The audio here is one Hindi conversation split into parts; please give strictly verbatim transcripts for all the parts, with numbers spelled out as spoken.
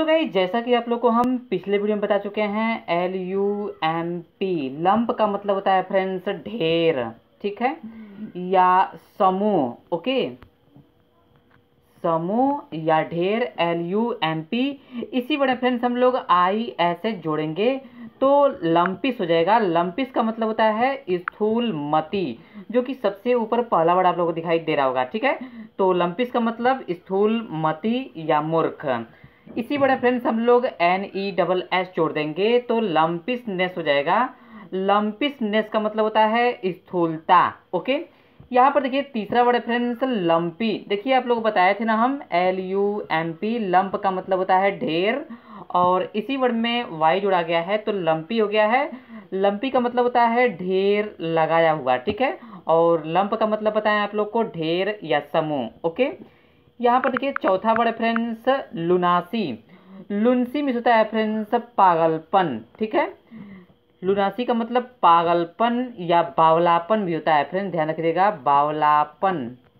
सो गाइस जैसा कि आप लोग को हम पिछले वीडियो में बता चुके हैं, L U M P lump का मतलब होता है फ्रेंड्स ढेर, ठीक है, या समूह। ओके, समूह या ढेर, एल यू एम पी। इसी वर्ड फ्रेंड्स हम लोग आई ऐसे जोड़ेंगे तो लंपिस हो जाएगा। लंपिस का मतलब होता है स्थूल मति, जो कि सबसे ऊपर पहला वर्ड आप लोगों को दिखाई दे रहा होगा, ठीक है। तो लंपिस का मतलब स्थूल मति या मूर्ख। इसी वर्ड फ्रेंड्स हम लोग एन ई डबल एस जोड़ देंगे तो लंपिसनेस हो जाएगा। लंपिसनेस का मतलब होता है स्थूलता। ओके, यहाँ पर देखिए तीसरा वर्ड फ्रेंड्स लंपी। देखिए आप लोग बताए थे ना हम, L U M P, lump का मतलब होता है ढेर, और इसी वर्ड में वाई जोड़ा गया है तो लंपी हो गया है। लंपी का मतलब होता है ढेर लगाया हुआ, ठीक है, और लंप का मतलब बताएं आप लोग को ढेर या समूह। ओके, यहाँ पर देखिए चौथा वर्ड फ्रेंड्स लुनासी। लुनसी में होता है फ्रेंड्स पागलपन, ठीक है। लुनासी का मतलब पागलपन या बावलापन भी होता है फ्रेंड्स, ध्यान रखिएगा, बावलापन,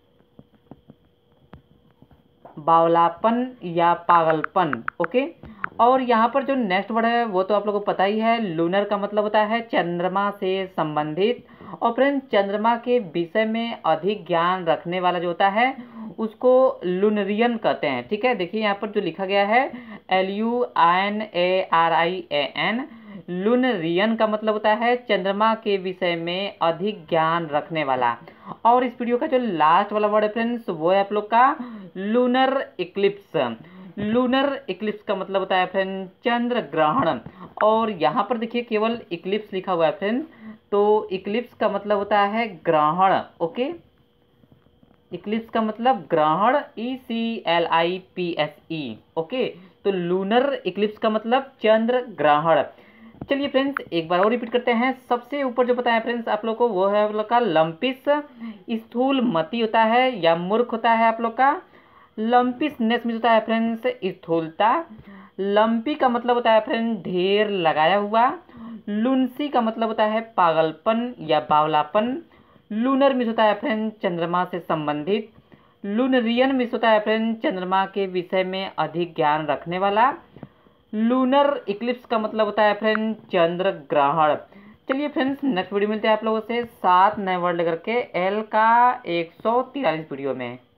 बावलापन या पागलपन। ओके, और यहाँ पर जो नेक्स्ट वर्ड है वो तो आप लोगों को पता ही है। लूनर का मतलब होता है चंद्रमा से संबंधित, और फ्रेंड्स चंद्रमा के विषय में अधिक ज्ञान रखने वाला जो होता है उसको लूनरियन कहते हैं, ठीक है। देखिए यहाँ पर जो लिखा गया है L U N A R I A N, lunarian का मतलब होता है चंद्रमा के विषय में अधिक ज्ञान रखने वाला। और इस वीडियो का जो लास्ट वाला वर्ड है फ्रेंड्स वो है आप लोग का लूनर इक्लिप्स। लूनर इक्लिप्स का मतलब होता है फ्रेंड चंद्र ग्रहण, और यहाँ पर देखिए केवल इक्लिप्स लिखा हुआ है फ्रेंड, तो इक्लिप्स का मतलब होता है ग्रहण। ओके, इक्लिप्स का मतलब ग्रहण, E C L I P S E. Okay, तो लूनर इक्लिप्स का मतलब चंद्र ग्रहण। चलिए फ्रेंड्स एक बार और रिपीट करते हैं। सबसे ऊपर जो बताया फ्रेंड्स आप लोग को वो है आप लोग का लंपिस, स्थूल मति होता है या मूर्ख होता है आप लोग का। लंपिसनेस में होता है फ्रेंड्स स्थूलता। लंपी का मतलब होता है फ्रेंड ढेर लगाया हुआ। लुनसी का मतलब होता है पागलपन या बावलापन। लूनर मिस होता है फ्रेंड चंद्रमा से संबंधित। लूनरियन मिस होता है फ्रेंड चंद्रमा के विषय में अधिक ज्ञान रखने वाला। लूनर इक्लिप्स का मतलब होता है फ्रेंड चंद्र ग्रहण। चलिए फ्रेंड्स नेक्स्ट वीडियो मिलते हैं आप लोगों से सात नए वर्ड लेकर के एल का एक सौ तिरालीस वीडियो में।